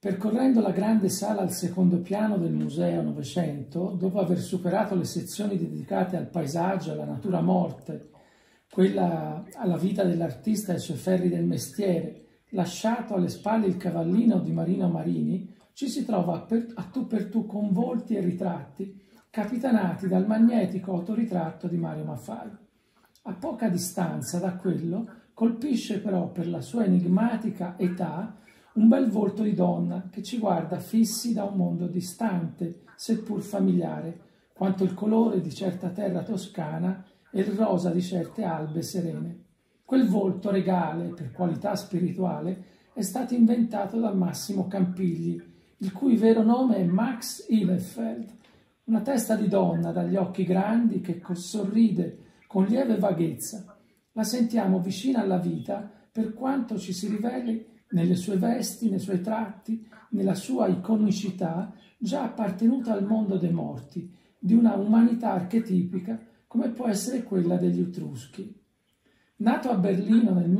Percorrendo la grande sala al secondo piano del Museo Novecento, dopo aver superato le sezioni dedicate al paesaggio, alla natura morte, quella alla vita dell'artista e ai suoi ferri del mestiere, lasciato alle spalle il cavallino di Marino Marini, ci si trova a tu per tu con volti e ritratti capitanati dal magnetico autoritratto di Mario Maffai. A poca distanza da quello colpisce però per la sua enigmatica età un bel volto di donna che ci guarda fissi da un mondo distante, seppur familiare, quanto il colore di certa terra toscana e il rosa di certe albe serene. Quel volto regale, per qualità spirituale, è stato inventato da Massimo Campigli, il cui vero nome è Max Ihlefeld, una testa di donna dagli occhi grandi che sorride con lieve vaghezza. La sentiamo vicina alla vita per quanto ci si riveli nelle sue vesti, nei suoi tratti, nella sua iconicità già appartenuta al mondo dei morti, di una umanità archetipica come può essere quella degli Etruschi. Nato a Berlino nel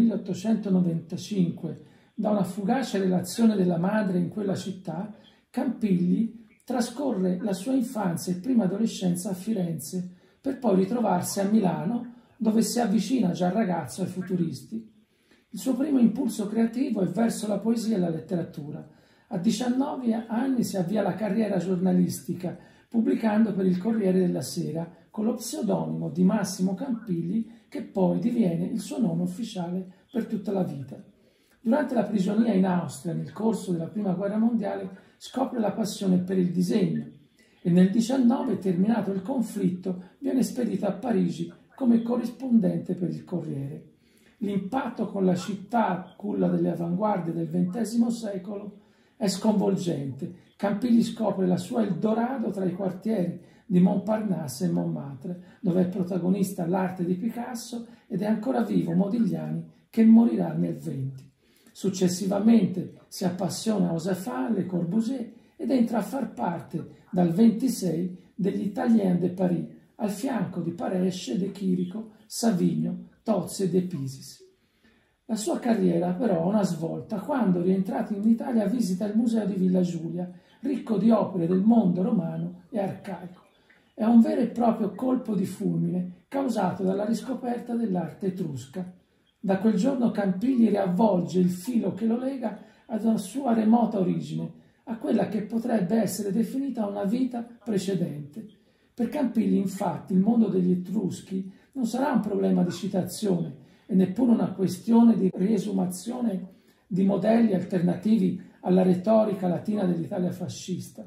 1895 da una fugace relazione della madre in quella città, Campigli trascorre la sua infanzia e prima adolescenza a Firenze, per poi ritrovarsi a Milano, dove si avvicina già ragazzo ai futuristi. Il suo primo impulso creativo è verso la poesia e la letteratura. A 19 anni si avvia la carriera giornalistica, pubblicando per il Corriere della Sera con lo pseudonimo di Massimo Campigli, che poi diviene il suo nome ufficiale per tutta la vita. Durante la prigionia in Austria, nel corso della Prima Guerra Mondiale, scopre la passione per il disegno e nel 19, terminato il conflitto, viene spedito a Parigi come corrispondente per il Corriere. L'impatto con la città, culla delle avanguardie del XX secolo, è sconvolgente. Campigli scopre la sua Eldorado tra i quartieri di Montparnasse e Montmartre, dove è protagonista l'arte di Picasso ed è ancora vivo Modigliani, che morirà nel 20. Successivamente si appassiona a Joseph Le Corbusier ed entra a far parte dal 26 degli Italiens de Paris, al fianco di Paresce, De Chirico, Savigno, Tozzi e De Pisis. La sua carriera però ha una svolta quando, rientrato in Italia, visita il Museo di Villa Giulia, ricco di opere del mondo romano e arcaico. È un vero e proprio colpo di fulmine causato dalla riscoperta dell'arte etrusca. Da quel giorno Campigli riavvolge il filo che lo lega ad una sua remota origine, a quella che potrebbe essere definita una vita precedente. Per Campigli, infatti, il mondo degli Etruschi non sarà un problema di citazione e neppure una questione di riesumazione di modelli alternativi alla retorica latina dell'Italia fascista.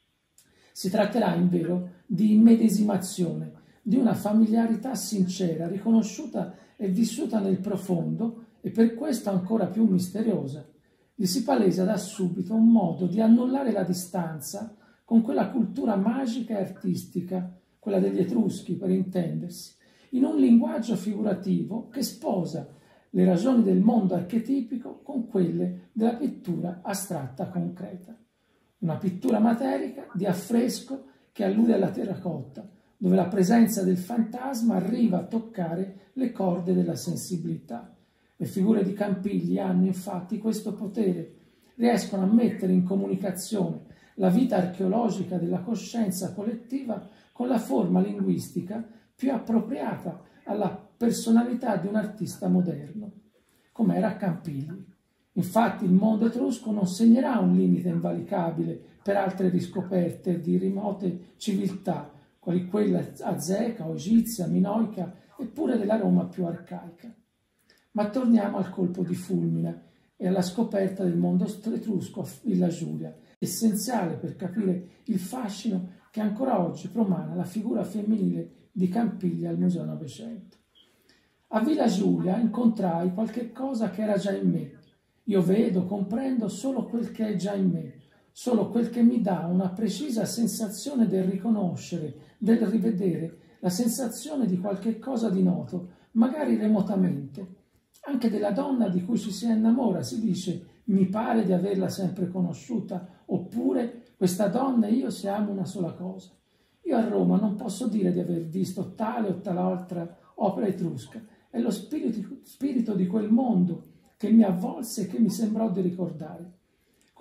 Si tratterà invero di immedesimazione, di una familiarità sincera, riconosciuta e vissuta nel profondo e per questo ancora più misteriosa. Gli si palesa da subito un modo di annullare la distanza con quella cultura magica e artistica, quella degli Etruschi per intendersi, in un linguaggio figurativo che sposa le ragioni del mondo archetipico con quelle della pittura astratta concreta. Una pittura materica di affresco che allude alla terracotta, dove la presenza del fantasma arriva a toccare le corde della sensibilità. Le figure di Campigli hanno infatti questo potere, riescono a mettere in comunicazione la vita archeologica della coscienza collettiva con la forma linguistica più appropriata alla personalità di un artista moderno, come era Campigli. Infatti il mondo etrusco non segnerà un limite invalicabile per altre riscoperte di remote civiltà, quali quella azteca o egizia, minoica, eppure della Roma più arcaica. Ma torniamo al colpo di fulmine e alla scoperta del mondo etrusco a Villa Giulia, essenziale per capire il fascino che ancora oggi promana la figura femminile di Campigli al Museo Novecento. A Villa Giulia incontrai qualche cosa che era già in me. Io vedo, comprendo solo quel che è già in me, solo quel che mi dà una precisa sensazione del riconoscere, del rivedere, la sensazione di qualche cosa di noto, magari remotamente. Anche della donna di cui ci si innamora si dice «mi pare di averla sempre conosciuta», oppure «questa donna e io siamo una sola cosa». Io a Roma non posso dire di aver visto tale o tal'altra opera etrusca, è lo spirito di quel mondo che mi avvolse e che mi sembrò di ricordare.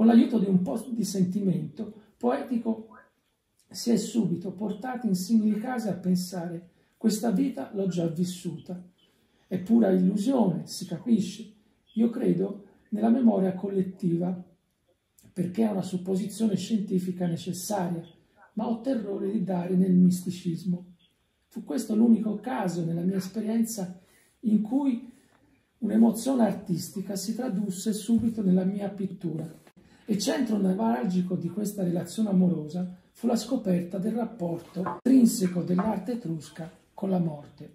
Con l'aiuto di un po' di sentimento poetico si è subito portati in simili case a pensare: questa vita l'ho già vissuta. È pura illusione, si capisce. Io credo nella memoria collettiva, perché è una supposizione scientifica necessaria, ma ho terrore di dare nel misticismo. Fu questo l'unico caso nella mia esperienza in cui un'emozione artistica si tradusse subito nella mia pittura. E centro nevralgico di questa relazione amorosa fu la scoperta del rapporto intrinseco dell'arte etrusca con la morte.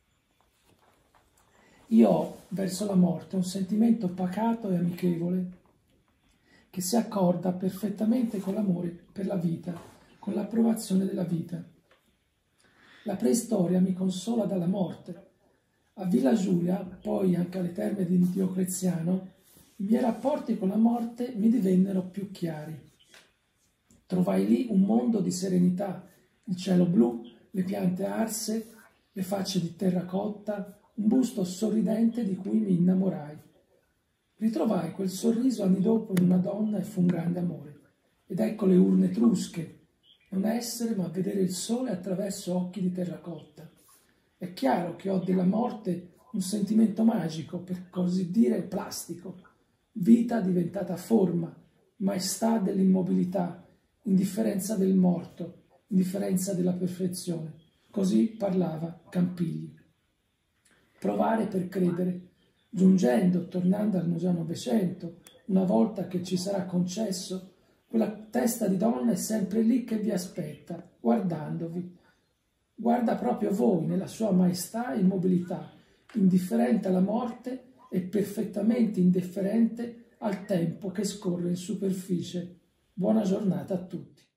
Io ho verso la morte un sentimento pacato e amichevole che si accorda perfettamente con l'amore per la vita, con l'approvazione della vita. La preistoria mi consola dalla morte. A Villa Giulia, poi anche alle terme di Diocleziano, i miei rapporti con la morte mi divennero più chiari. Trovai lì un mondo di serenità, il cielo blu, le piante arse, le facce di terracotta, un busto sorridente di cui mi innamorai. Ritrovai quel sorriso anni dopo in una donna e fu un grande amore. Ed ecco le urne etrusche, non essere ma vedere il sole attraverso occhi di terracotta. È chiaro che ho della morte un sentimento magico, per così dire plastico, vita diventata forma, maestà dell'immobilità, indifferenza del morto, indifferenza della perfezione. Così parlava Campigli. Provare per credere, giungendo, tornando al Museo Novecento, una volta che ci sarà concesso, quella testa di donna è sempre lì che vi aspetta, guardandovi. Guarda proprio voi nella sua maestà e immobilità, indifferente alla morte e perfettamente indifferente al tempo che scorre in superficie. Buona giornata a tutti.